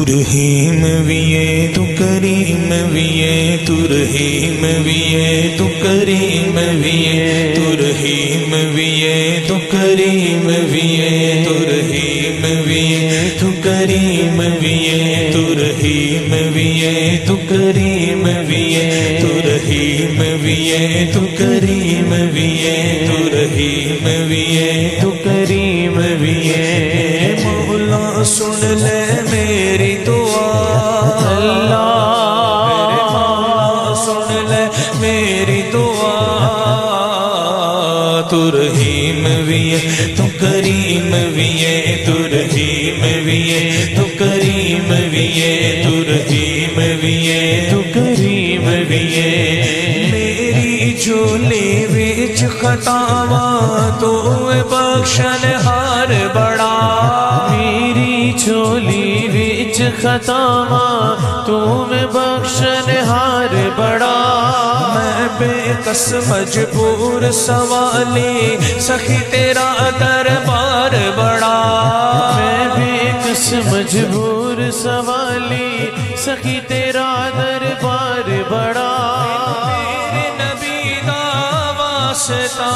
رحیم بھی ہے تو کریم بھی ہے تو رحیم بھی ہے تو کریم بھی ہے تو رحیم بھی ہے تو کریم بھی ہے تو رحیم بھی ہے تو کریم بھی ہے تو رحیم بھی ہے تو کریم بھی ہے تو رحیم بھی ہے تو کریم بھی ہے تو رحیم بھی ہے تو کریم بھی ہے مولا سن لے میری دعا اللہ سن لے میری دعا تو رحیم بھی ہے تو کریم بھی ہے تو رحیم بھی ہے تو کریم بھی ہے تو رحیم بھی ہے تو کریم بھی ہے میری جھولی وچ خطاواں تو بخشن ہار بڑا میری جھولی وچ خطاواں تو بخشن ہار بڑا میں بے کس مجبور سوالی سخی تیرا دربار بڑا میں بے کس مجبور سوالی سخی تیرا دربار بڑا تیرے نبی دا واسطہ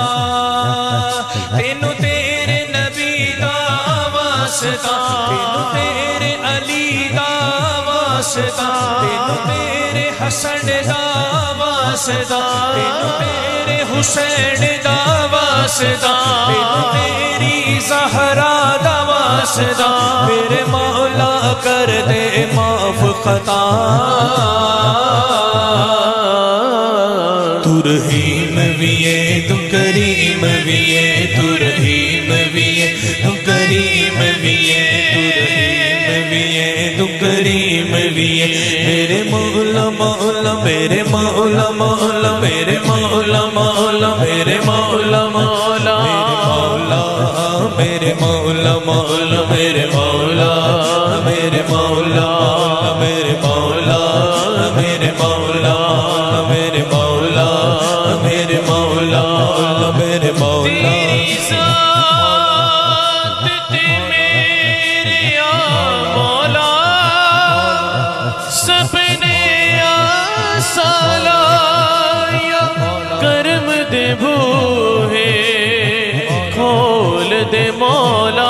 تینو تیرے نبی دا واسطہ تینو تیرے علی دا واسطہ تینو تیرے حسن دا واسطہ تینو تیرے حسین دا واسطہ تینو تیری زہرا دا واسطہ میرے مولا کر دے معاف خطا تو رحیم بھی ہے تو کریم بھی ہے تو رحیم بھی ہے تو کریم بھی ہے تو رحیم بھی ہے تو کریم بھی ہے میرے مولا مولا میرے مولا مولا میرے مولا مولا میرے مولا مولا میرے مولا مولا میرے مولا میرے مولا میرے مولا میرے مولا میرے مولا میرے مولا میرے مولا تیری ذات تے میرے مولا سپنے سالا کرم دے بوہے کھول دے مولا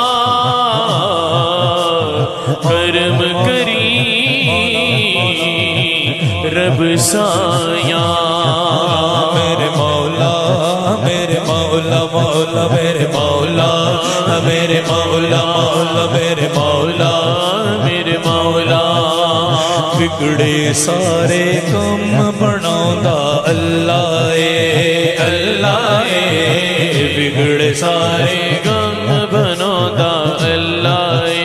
کرم کری رب سایاں میرے مولا میرے مولا مولا میرے مولا میرے مولا مولا میرے مولا میرے مولا بگڑے سارے کم بناوندا اللہ اے بگڑے سارے کم بناوندا اللہ اے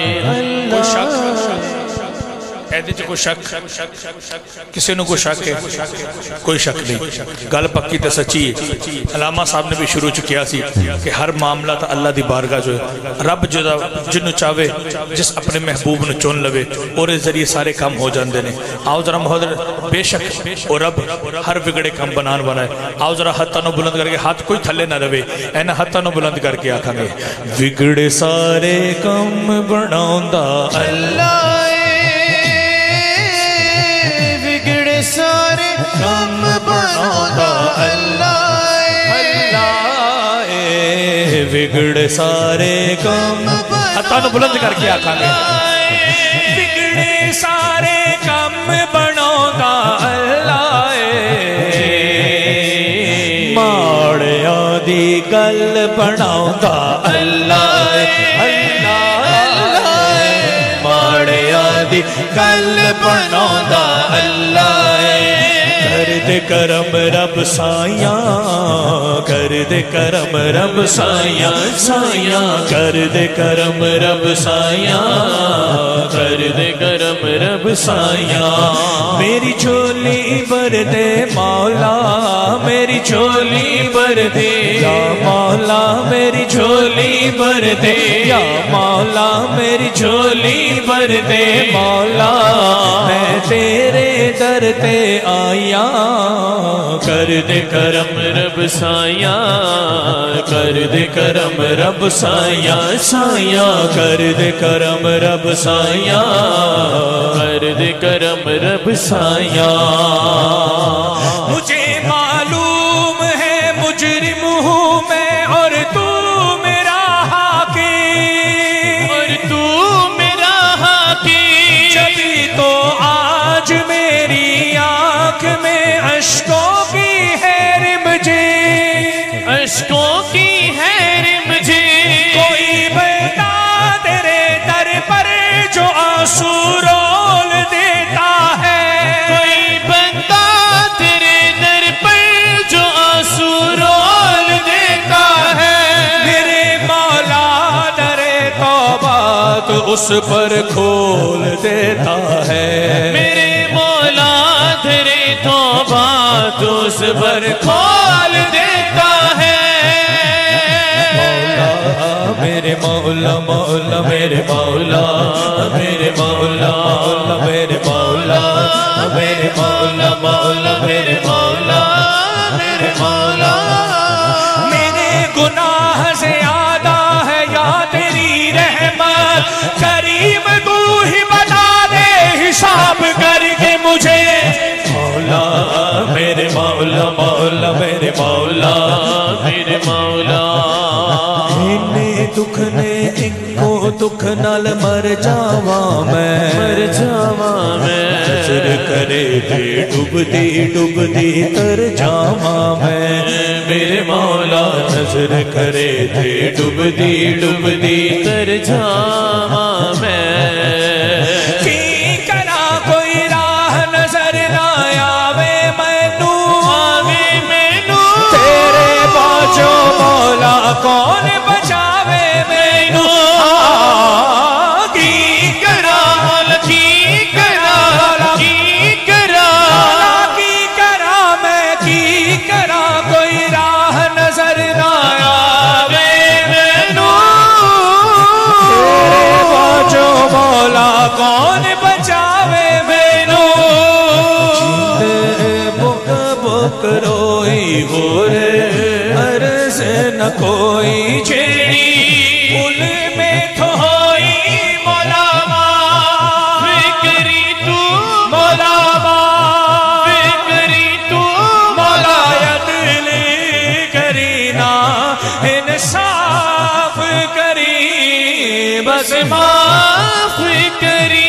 کوئی شک کسی نے کوئی شک ہے کوئی شک نہیں گل پکی تے سچی ہے علامہ صاحب نے بھی شروع کیا سی کہ ہر معاملہ تا اللہ دی بارگاہ جو ہے رب جنو چاہے جس اپنے محبوب نے چون لوے اور اس ذریعے سارے کام ہو جاندے نے آؤ ذرا محضر بے شک اور رب ہر بگڑے کام بنائے آؤ ذرا ہاتھاں نو بلند کر کے ہاتھ کوئی تھلے نہ روے اینا ہاتھاں نو بلند کر کے آکھاں گے بگڑے سارے کام بناوندا اللہ سارے کم بناوندا اللہ بگڑے سارے کم ہاتھاں نو بلند کر کے آکھاں گے بگڑے سارے کم بناوندا اللہ ماڑیاں دی گل بناوندا اللہ ماڑیاں دی گل بناوندا اللہ کر دے کرم رب سائیاں کر دے کرم رب سائیاں سائیاں کر دے کرم رب سائیاں کر دے کرم رب سائیاں میری جھولی بھر دے مولا میری جھولی بھر دے یا مولا میری جھولی بھر دے یا مولا میری جھولی بھر دے مولا میں تیرے در تے آیا کر دے کرم رب سایہ کر دے کرم رب سایہ سایہ کر دے کرم رب سایہ کر دے کرم رب سایہ مجھے معلوم ہے مجرم ہوں میں اور تو میرا حاکم اور تو میرا حاکم جبھی تو آج میری آنکھ میں اشکوں کی ہے رمجھے اشکوں کی ہے رمجھے کوئی بندہ تیرے در پر جو آنسو رول دیتا ہے کوئی بندہ تیرے در پر جو آنسو رول دیتا ہے میرے مولا در توبہ تو اس پر کھول دیتا ہے میرے مولا در توبہ تو اس پر کھول دیتا ہے میرے مولا مولا میرے مولا میرے مولا مولا میرے مولا میرے مولا مولا میرے مولا میرے مولا میرے گناہ زیادہ ہے یا تیری رحمت کریم تو ہی بتا دے حساب کر کے مجھے مولا میرے مولا مولا میرے مولا میرے مولا دکھ نے ان کو دکھ نال مر جاواں میں نظر کرے دے ڈوبدی ڈوبدی تر جاواں میں میرے مولا نظر کرے دے ڈوبدی ڈوبدی تر جاواں میں کی کرا کوئی راہ نظر نہ آوے مینوں تیرے باجو مولا کون بچاوے مینوں کی کرا میں کی کرا کوئی راہ نظر نہ آوے مینوں تیرے باجو مولا کون بچاوے مینوں بک بک روئی گورے عرض نہ کوئی چھیڑی پل میں تو ہوئی مولا فکری تو مولا فکری تو مولا عدل کرینا انصاف کری بس معاف کری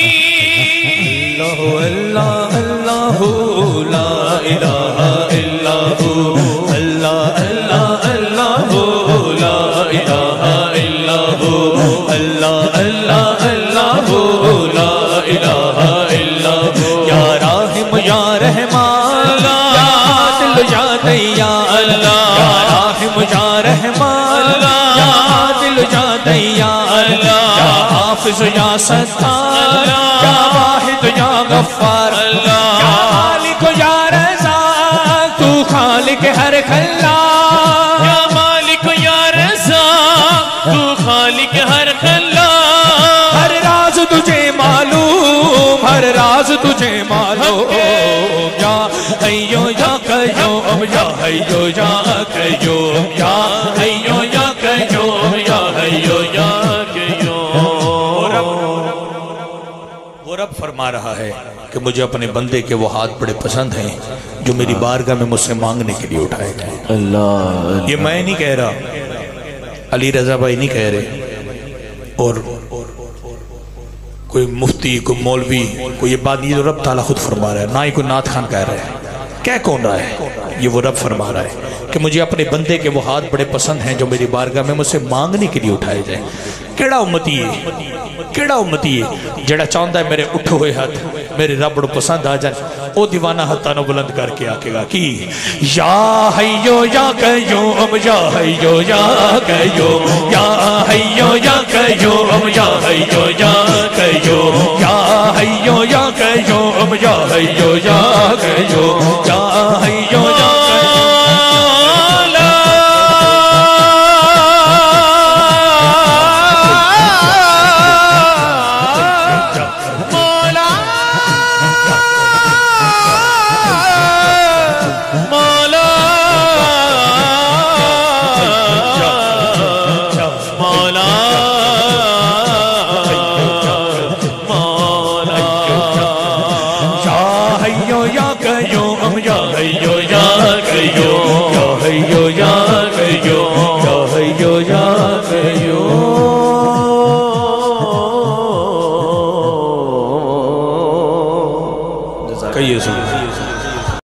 اللہ اللہ لا الہ الا ہو اللہ اللہ اللہ لا الہ الا ہو اللہ اللہ اللہ لا الہ الا ہو یا راحم یا رحمان یا عادل یا دیان یا راحم یا رحمان یا عادل یا دیان یا حافظ یا ستار یا واحد یا غفار یا مالک یا رزاق تو خالق ہر خلاق یا مالک یا رزاق تو خالق ہر خلاق ہر راز تجھے معلوم ہر راز تجھے معلوم یا حیو یا قیوم یا حیو یا قیوم یا حیو یا قیوم یا حیو یا قیوم وہ رب فرما رہا ہے کہ مجھے اپنے بندے کے وہ ہاتھ بڑے پسند ہیں جو میری بارگاہ میں مجھ سے مانگنے کے لیے اٹھائے گئے اللہ یہ میں نہیں کہہ رہا علی رضا بھائی نہیں کہہ رہے اور کوئی مفتی کوئی مولوی کوئی یہ بات نہیں، جو رب تعالیٰ خود فرما رہا ہے، نہ ہی کوئی نعت خان کہہ رہا ہے، کہہ کون رہا ہے، یہ وہ رب فرما رہا ہے کہ مجھے اپنے بندے کے وہ ہاتھ بڑے پسند ہیں جو میری بارگاہ میں مجھ سے مانگنے کے لیے اٹھائے جائیں۔ کیڑا امتی ہے جڑا چاہتا ہے میرے اٹھو ہوئے ہاتھ میرے رب بڑو پسند آ جائیں، او دیوانہ ہاتھانو بلند کر کے آکے گا کی یا حیو یا قیوم یا حیو یا قیوم یا حیو یا قیوم یا حیو یا قیوم یا حیو یا قیوم یا حیو یا قیوم یا حیو یا یا مولا یا حیو یا قیوم یا حیو یا قیوم یا حیو یا قیوم یا حیو یا قیوم کہیے سن